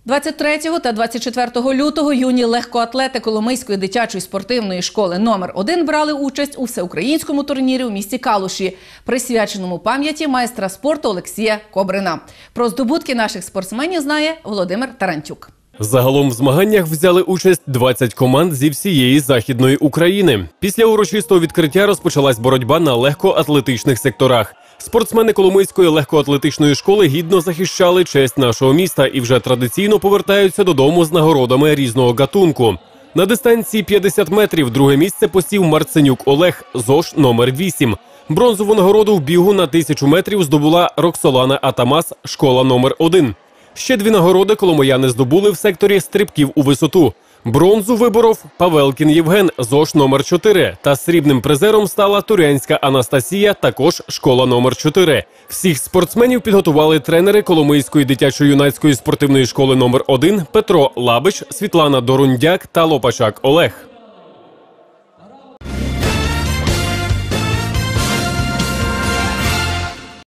23 та 24 лютого юні легкоатлети Коломийської дитячої спортивної школи номер 1 брали участь у всеукраїнському турнірі у місті Калуші, присвяченому пам'яті майстра спорту Олексія Кобрина. Про здобутки наших спортсменів знає Володимир Тарантюк. Загалом в змаганнях взяли участь 20 команд зі всієї Західної України. Після урочистого відкриття розпочалась боротьба на легкоатлетичних секторах. Спортсмени Коломийської легкоатлетичної школи гідно захищали честь нашого міста і вже традиційно повертаються додому з нагородами різного гатунку. На дистанції 50 метрів друге місце посів Марценюк Олег, ЗОШ номер 8. Бронзову нагороду в бігу на 1000 метрів здобула Роксолана Атамас, школа номер 1. Ще 2 нагороди коломияни здобули в секторі стрибків у висоту. Бронзу виборов Павелкін Євген, ЗОШ номер 4. Та срібним призером стала Турянська Анастасія, також школа номер 4. Всіх спортсменів підготували тренери Коломийської дитячо-юнацької спортивної школи номер 1 Петро Лабич, Світлана Дорундяк та Лопачак Олег.